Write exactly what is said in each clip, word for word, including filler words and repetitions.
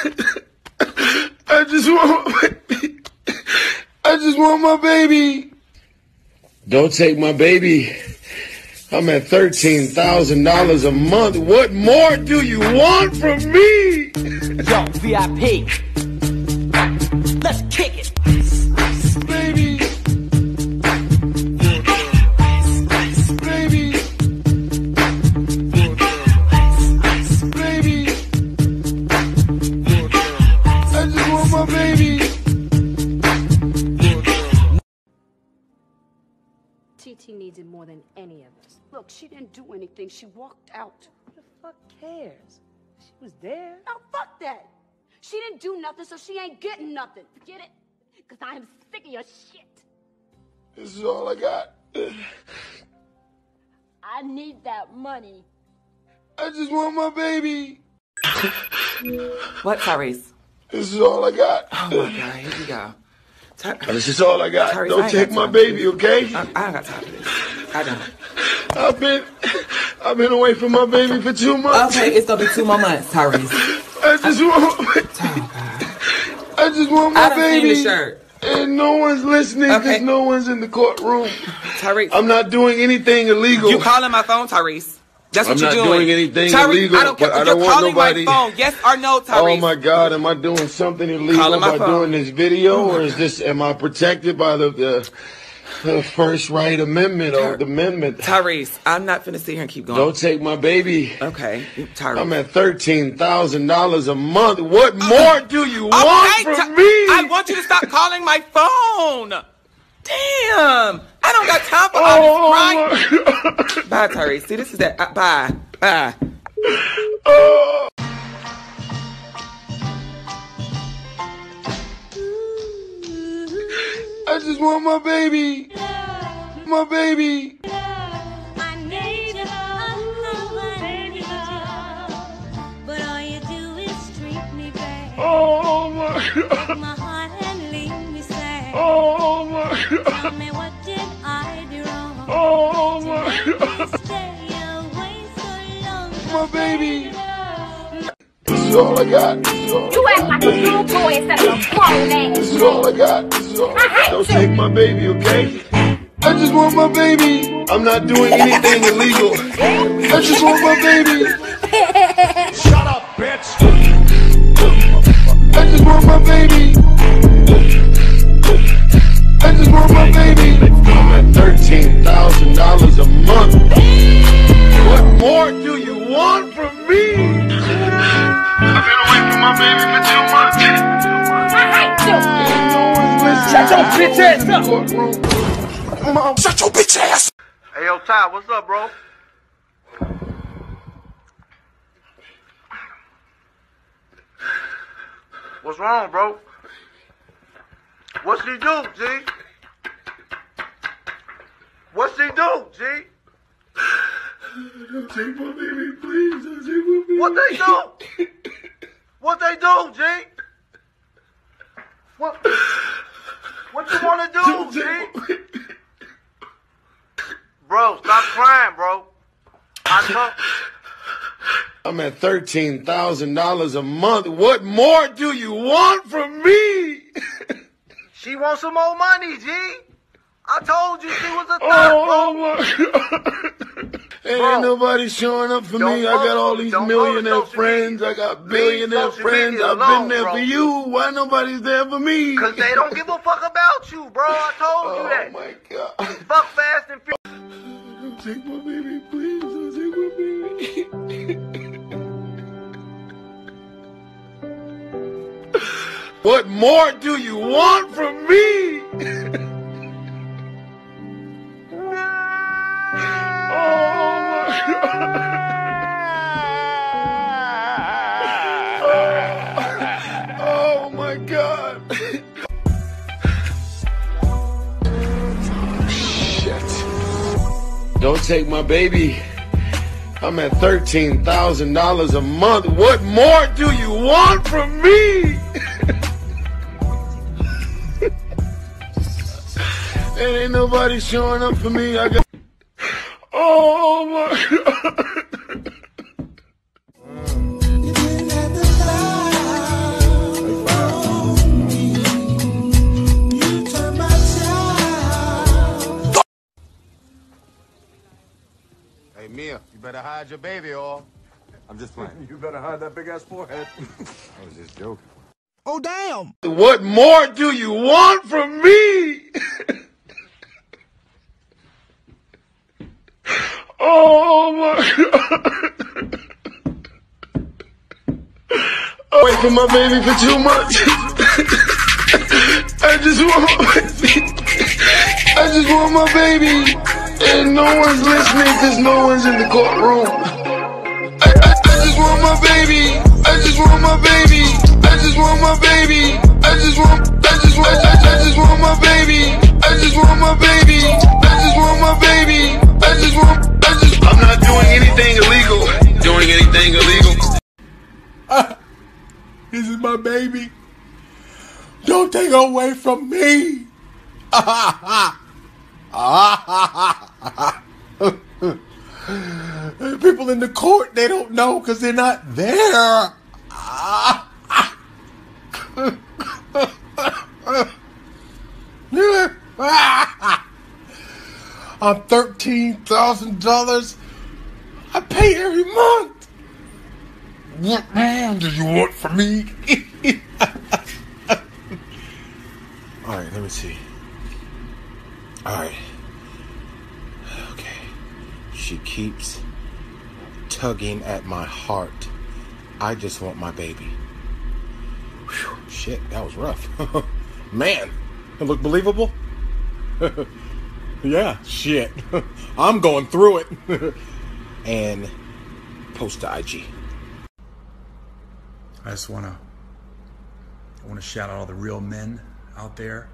I just want my baby. I just want my baby. Don't take my baby. I'm at thirteen thousand dollars a month. What more do you want from me? Yo, V I P. Let's kick it. Baby. Baby. Baby. I just want my baby. T T needs it more than any of us. Look, she didn't do anything. She walked out. Who the fuck cares? She was there. No, fuck that. She didn't do nothing, so she ain't getting nothing. Get it? Because I am sick of your shit. This is all I got. I need that money. I just want my baby. What, Tyrese? This is all I got. Oh my God, here we go. Ty- This is all I got. Tyrese, I Don't ain't take got my time baby, for this. okay? I, I don't got time for this. I don't. I've been, I've been away from my baby for two months. Okay, it's gonna be two more months, Tyrese. I just want, my, Oh God. I just want my I done baby. seen the shirt. And no one's listening because Okay. no one's in the courtroom. Tyrese, I'm not doing anything illegal. you calling my phone, Tyrese? That's what I'm you're not doing. doing anything Tyrese, illegal, I don't care. but I You're don't want calling nobody- my phone. Yes or no, Tyrese? Oh my God, am I doing something illegal Calling my by phone. doing this video, or is this? Am I protected by the the, the First Right Amendment or the amendment? Tyrese, I'm not finna sit here and keep going. Don't take my baby. Okay, Tyrese. I'm at thirteen thousand dollars a month. What more do you want Okay, from Ty- me? I want you to stop calling my phone. Damn, I don't got time for all Oh this my crying. God. Bye, Tyrese. See, this is that. Uh, bye, bye. Oh. I just want my baby. My baby. I need you, I need you, but all you do is treat me bad. Oh my Take God. my heart and leave me sad. Oh my Tell God. me what did I do wrong? Oh To my make God. me stay away so long. My baby. This is all I got. This is all You I act got. like a little boy instead of a grown man. This is all I got. This is all I got. Don't take my baby, okay? I just want my baby. I'm not doing anything illegal. I just want my baby. Shut up, bitch! I just want my baby. I just want my baby. I'm at thirteen thousand dollars a month. What more do you want from me? I've been away from my baby for two months. And no one's listening. Shut your bitch ass up. Courtroom. Shut your bitch ass! Hey, yo, Ty, what's up, bro? What's wrong, bro? What's he do, G? What's he do, G? Don't take my baby, please. Don't take my baby. What they do? What they do, G? What? What you wanna do, Don't G? take my baby. Bro, stop crying, bro. I know. I'm at thirteen thousand dollars a month. What more do you want from me? She wants some more money, G. I told you she was a thot, Oh bro. my God. Ain't Bro, nobody showing up for don't me. I got go- all these don't go to millionaire social friends. media. I got Leave billionaire social friends. media I've alone, been there bro. for you. Why nobody's there for me? Cause they don't give a fuck about you, bro. I told you Oh that. my God. Fuck Fast and Furious. Don't take my baby, please. Don't take my baby. What more do you want from me? Oh my God. Oh my God. Shit. Don't take my baby. I'm at thirteen thousand dollars a month. What more do you want from me? And ain't nobody showing up for me. I got. Oh my God. You better hide your baby, or I'm just playing. You better hide that big ass forehead. I was just joking. Oh, damn. What more do you want from me? Oh my God. Wait for my baby for two months. I just want I just want my baby. And no one's listening because no one's in the courtroom. I, I, I just want my baby. I just want my baby. I just want my baby. I just want I just want I, I just want my baby. I just want my baby. I just want my baby. I just want I just I'm not doing anything illegal. Doing anything illegal. Uh, this is my baby. Don't take her away from me. People in the court, they don't know because they're not there. I'm thirteen thousand dollars. I pay every month. What more do you want from me? All right, let me see. All right. Okay. She keeps tugging at my heart. I just want my baby. Whew, shit, that was rough. Man, it looked believable. Yeah, shit. I'm going through it. And post to I G. I just want to I want to shout out all the real men out there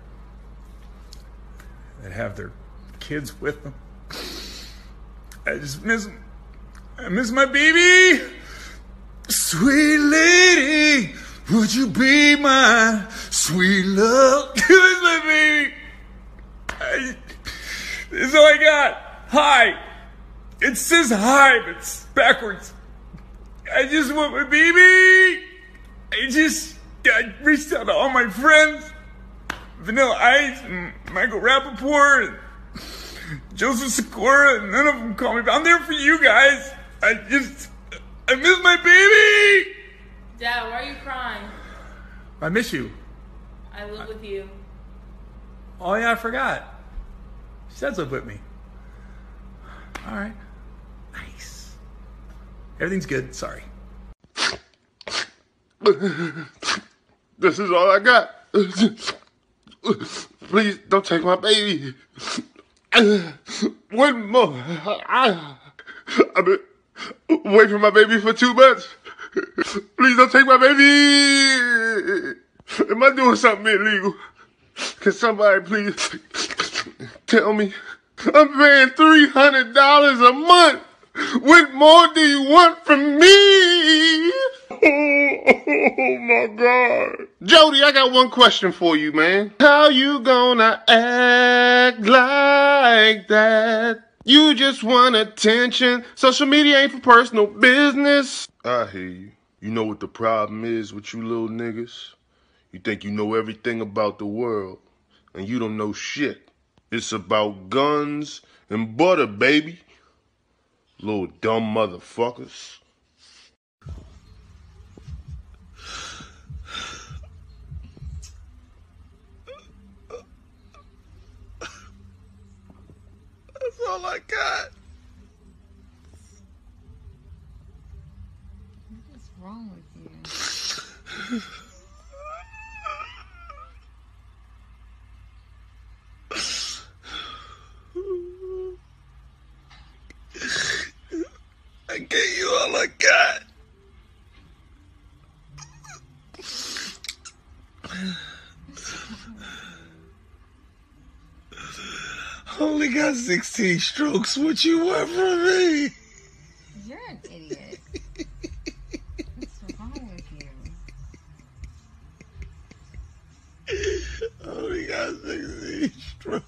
that have their kids with them. I just miss I miss my baby. Sweet lady, would you be my sweet love? I miss my baby. I, this is all I got. Hi. It says hi, but it's backwards. I just want my baby. I just I reached out to all my friends, Vanilla Ice and Michael Rappaport and Joseph Sikora, and none of them call me, but I'm there for you guys. I just, I miss my baby. Dad, why are you crying? I miss you. I live with you. Oh yeah, I forgot. She said live with me. All right. Nice. Everything's good. Sorry. This is all I got. Please don't take my baby. One more. I've been waiting for my baby for two months. Please don't take my baby. Am I doing something illegal? Can somebody please tell me? I'm paying three hundred dollars a month. What more do you want from me? Oh my God. Jody, I got one question for you, man. How you gonna act like that? You just want attention. Social media ain't for personal business. I hear you. You know what the problem is with you little niggas? You think you know everything about the world, and you don't know shit. It's about guns and butter, baby. Little dumb motherfuckers. That's all I got. What is wrong with you? I gave you all I got. Only got sixteen strokes. What you want from me? You're an idiot. What's wrong with you? Only got sixteen strokes.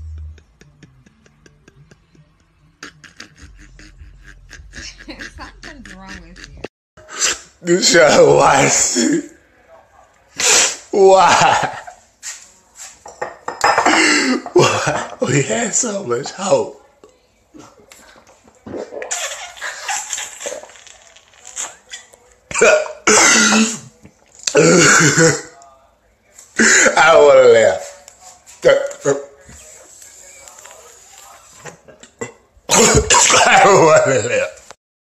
Something's wrong with you. This show, why? Why? Why? We had so much hope. I don't want to laugh. I don't want to laugh.